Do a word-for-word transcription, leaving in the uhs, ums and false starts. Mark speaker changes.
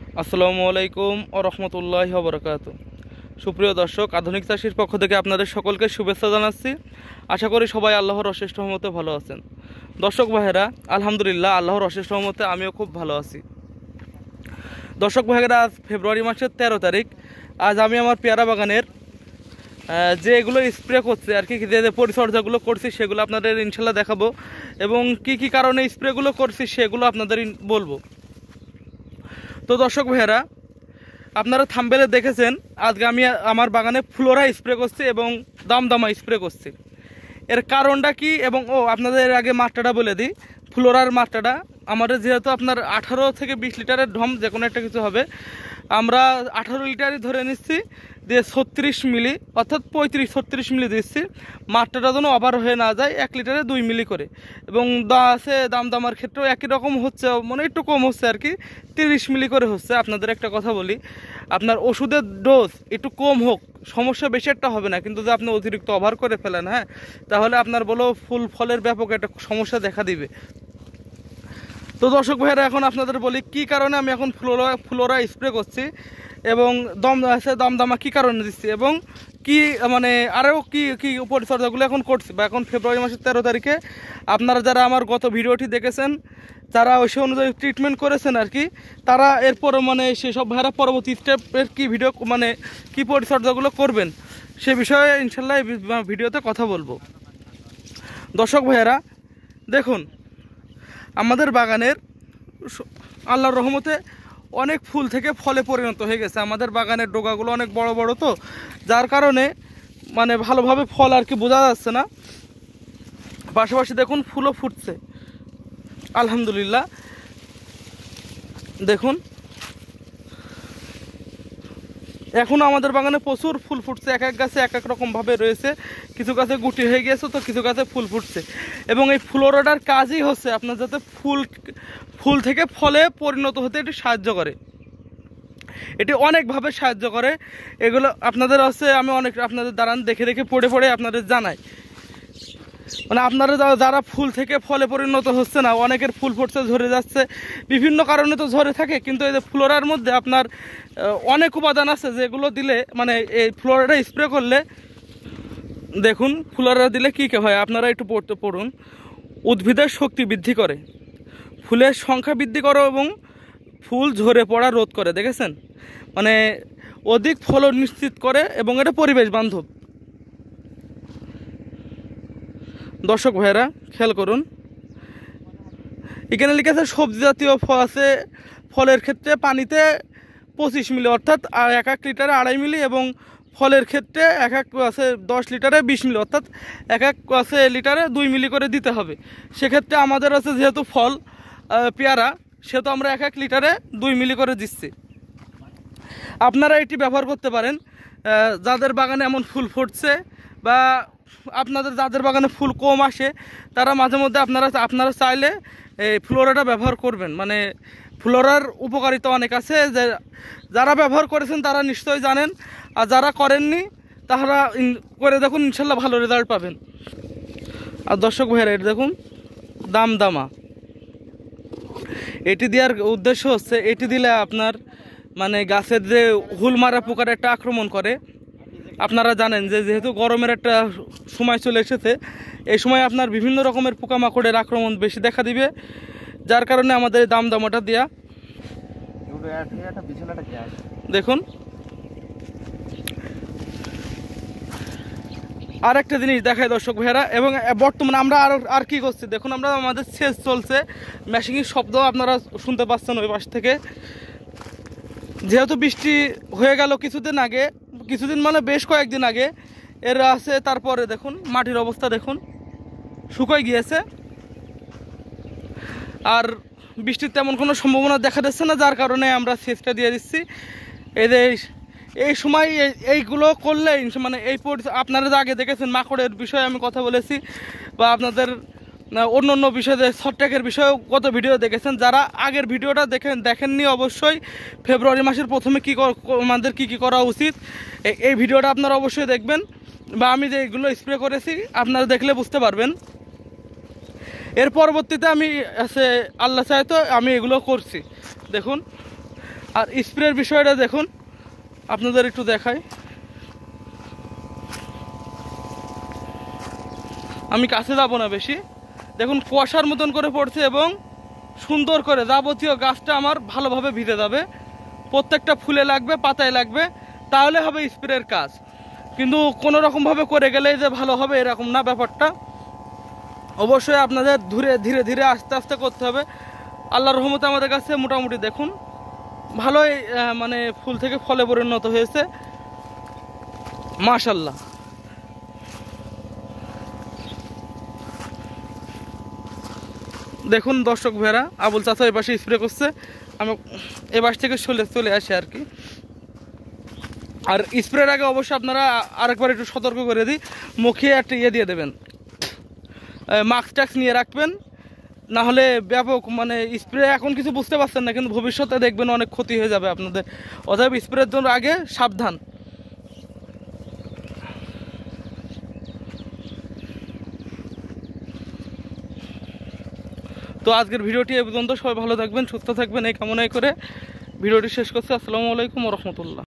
Speaker 1: আসসালামু আলাইকুম ওয়া রাহমাতুল্লাহি ওয়া বারাকাতুহু। সুপ্রিয় দর্শক, আধুনিক চাষির পক্ষ থেকে আপনাদের সকলকে শুভেচ্ছা জানাচ্ছি। আশা করি সবাই আল্লাহর অশেষ রহমতে ভালো আছেন। দর্শক ভাইয়েরা, আলহামদুলিল্লাহ আল্লাহর অশেষ রহমতে আমিও খুব ভালো আছি। দর্শক ভাইয়েরা, আজ ফেব্রুয়ারি মাসের তেরো তারিখ। আজ আমি আমার পেয়ারা বাগানের যে এগুলো স্প্রে করছে আর কি, যে যে পরিচর্যাগুলো করছি সেগুলো আপনাদের ইনশাল্লাহ দেখাবো, এবং কি কি কারণে স্প্রেগুলো করছি সেগুলো আপনাদের বলবো। তো দর্শক ভাইয়েরা, আপনারা থাম্বনেলে দেখেছেন আজকে আমি আমার বাগানে ফ্লোরা স্প্রে করছি এবং দামদামা স্প্রে করছি। এর কারণটা কি, এবং ও আপনাদের আগে মাত্রাটা বলে দিই। ফ্লোরার মাত্রাটা আমাদের যেহেতু আপনার আঠারো থেকে বিশ লিটারের ঢম যে কোনো একটা কিছু হবে, আমরা আঠারো লিটারই ধরে নিচ্ছি, দিয়ে ছত্রিশ মিলি অর্থাৎ পঁয়ত্রিশ ছত্রিশ মিলি দিচ্ছি। মাত্রাটা যেন ওভার হয়ে না যায়, এক লিটারে দুই মিলি করে। এবং দা আছে দাম দামার ক্ষেত্রেও একই রকম হচ্ছে, মানে একটু কম হচ্ছে আর কি, তিরিশ মিলি করে হচ্ছে। আপনাদের একটা কথা বলি, আপনার ওষুধের ডোজ একটু কম হোক, সমস্যা বেশি একটা হবে না, কিন্তু যদি আপনি অতিরিক্ত ওভার করে ফেলেন, হ্যাঁ, তাহলে আপনার বলো ফুল ফলের ব্যাপক একটা সমস্যা দেখা দিবে। তো দর্শক ভাইয়েরা, এখন আপনাদের বলি কি কারণে আমি এখন ফ্লোরা ফ্লোরা স্প্রে করছি, এবং দম আছে দমদামা কী কারণে দিচ্ছি, এবং কি মানে আরও কি কি পরিচর্যাগুলো এখন করছি। বা এখন ফেব্রুয়ারি মাসের তেরো তারিখে আপনারা যারা আমার গত ভিডিওটি দেখেছেন, যারা ওই সে অনুযায়ী ট্রিটমেন্ট করেছেন আর কি, তারা এরপর মানে সেসব ভাইয়েরা পরবর্তী স্টেপের কী ভিডিও মানে কী পরিচর্যাগুলো করবেন সে বিষয়ে ইনশাল্লাহ এই ভিডিওতে কথা বলবো। দর্শক ভাইয়েরা দেখুন, আমাদের বাগানের আল্লাহর রহমতে অনেক ফুল থেকে ফলে পরিণত হয়ে গেছে। আমাদের বাগানের ডোগাগুলো অনেক বড় বড়, তো যার কারণে মানে ভালোভাবে ফল আর কি বোঝা যাচ্ছে না। পাশাপাশি দেখুন ফুলও ফুটছে আলহামদুলিল্লাহ। দেখুন এখন আমাদের বাগানে প্রচুর ফুল ফুটছে, এক এক গাছে এক এক রকমভাবে রয়েছে। কিছু গাছে গুটি হয়ে গিয়েছে, তো কিছু গাছে ফুল ফুটছে। এবং এই ফ্লোরাটার কাজই হচ্ছে আপনার যাতে ফুল ফুল থেকে ফলে পরিণত হতে এটি সাহায্য করে, এটি অনেকভাবে সাহায্য করে। এগুলো আপনাদের হচ্ছে আমি অনেক আপনাদের দাঁড়ান দেখে দেখে পড়ে পড়ে আপনাদের জানাই। মানে আপনারা যারা ফুল থেকে ফলে পরিণত হচ্ছে না, অনেকের ফুল ফুটছে, ঝরে যাচ্ছে, বিভিন্ন কারণে তো ঝরে থাকে, কিন্তু এই যে ফ্লোরার মধ্যে আপনার অনেক উপাদান আছে যেগুলো দিলে মানে এই ফ্লোরাটা স্প্রে করলে, দেখুন ফ্লোরা দিলে কী কী হয় আপনারা একটু পড়তে পড়ুন। উদ্ভিদের শক্তি বৃদ্ধি করে, ফুলের সংখ্যা বৃদ্ধি করে, এবং ফুল ঝরে পড়া রোধ করে। দেখেছেন, মানে অধিক ফলন নিশ্চিত করে, এবং এটা পরিবেশ বান্ধব। দর্শক ভাইয়েরা খেয়াল করুন, এখানে লিখেছে সবজি জাতীয় ফল আছে, ফলের ক্ষেত্রে পানিতে পঁচিশ মিলি অর্থাৎ এক এক লিটারে আড়াই মিলি, এবং ফলের ক্ষেত্রে এক এক আছে দশ লিটারে বিশ মিলি অর্থাৎ এক এক আছে লিটারে দুই মিলি করে দিতে হবে। সেক্ষেত্রে আমাদের আছে যেহেতু ফল পেয়ারা, সেহেতু আমরা এক এক লিটারে দুই মিলি করে দিচ্ছি। আপনারা এটি ব্যবহার করতে পারেন যাদের বাগানে এমন ফুল ফুটছে, বা আপনাদের যাদের বাগানে ফুল কম আসে, তারা মাঝে মধ্যে আপনারা আপনারা চাইলে এই ফ্লোরাটা ব্যবহার করবেন। মানে ফ্লোরার উপকারিতা অনেক আছে, যে যারা ব্যবহার করেছেন তারা নিশ্চয়ই জানেন, আর যারা করেননি তারা করে দেখুন, ইনশাল্লাহ ভালো রেজাল্ট পাবেন। আর দর্শক ভাইয়েরা, এটা দেখুন দামদামা, এটি দেওয়ার উদ্দেশ্য হচ্ছে এটি দিলে আপনার মানে গাছের যে হুলমারা পোকার একটা আক্রমণ করে। আপনারা জানেন যে যেহেতু গরমের একটা সময় চলে এসেছে, এই সময় আপনার বিভিন্ন রকমের পোকামাকড়ের আক্রমণ বেশি দেখা দিবে, যার কারণে আমাদের দাম দামটা দেয়া। দেখুন আর একটা জিনিস দেখায় দর্শক ভাইয়েরা, এবং বর্তমানে আমরা আর আর কি করছি দেখুন, আমরা আমাদের সেচ চলছে, মেশিনের শব্দ আপনারা শুনতে পাচ্ছেন ওই পাশ থেকে। যেহেতু বৃষ্টি হয়ে গেল কিছুদিন আগে, কিছুদিন মানে বেশ কয়েকদিন আগে এর আছে, তারপরে দেখুন মাটির অবস্থা দেখুন শুকিয়ে গিয়েছে, আর বৃষ্টির তেমন কোনো সম্ভাবনা দেখা যাচ্ছে না, যার কারণে আমরা সেচটা দিয়ে দিচ্ছি। এদের এই সময় এইগুলো করলে মানে এই আপনারা যে আগে দেখেছেন মাকড়ের বিষয়ে আমি কথা বলেছি, বা আপনাদের অন্য অন্য বিষয়ে ছত্রাকের বিষয়েও কত ভিডিও দেখেছেন। যারা আগের ভিডিওটা দেখেন দেখেননি, অবশ্যই ফেব্রুয়ারি মাসের প্রথমে কী আমাদের কী কী করা উচিত এই ভিডিওটা আপনারা অবশ্যই দেখবেন, বা আমি যে এগুলো স্প্রে করেছি আপনারা দেখলে বুঝতে পারবেন। এর পরবর্তীতে আমি আছে আল্লাহ চাই তো আমি এগুলো করছি। দেখুন আর স্প্রের বিষয়টা দেখুন, আপনাদের একটু দেখাই। আমি কাছে যাব না বেশি, দেখুন কুয়াশার মতন করে পড়ছে এবং সুন্দর করে যাবতীয় গাছটা আমার ভালোভাবে ভিজে যাবে, প্রত্যেকটা ফুলে লাগবে, পাতায় লাগবে, তাহলে হবে স্প্রের কাজ। কিন্তু কোনো রকমভাবে করে গেলেই যে ভালো হবে এরকম না ব্যাপারটা, অবশ্যই আপনাদের ধীরে ধীরে ধীরে আস্তে আস্তে করতে হবে। আল্লাহর রহমতে আমাদের কাছে মোটামুটি দেখুন ভালোই মানে ফুল থেকে ফলে পরিণত হয়েছে, মাশাআল্লাহ। দেখুন দর্শক ভাইরা, আবুল চাচা এই পাশে স্প্রে করছে, আমি এ পাশ থেকে চলে চলে আসি আর কি। আর স্প্রের আগে অবশ্যই আপনারা আরেকবার একটু সতর্ক করে দিই, মুখে একটা ইয়ে দিয়ে দেবেন, মাস্ক টাস্ক নিয়ে রাখবেন, না হলে ব্যাপক মানে স্প্রে এখন কিছু বুঝতে পারছেন না, কিন্তু ভবিষ্যতে দেখবেন অনেক ক্ষতি হয়ে যাবে আপনাদের। অতএব স্প্রের জন্য আগে সাবধান। তো আজকের ভিডিওটি এই পর্যন্ত, সবাই ভালো থাকবেন, সুস্থ থাকবেন এই কামনাই করে ভিডিওটি শেষ করছি। আসসালামু আলাইকুম ওয়া রাহমাতুল্লাহ।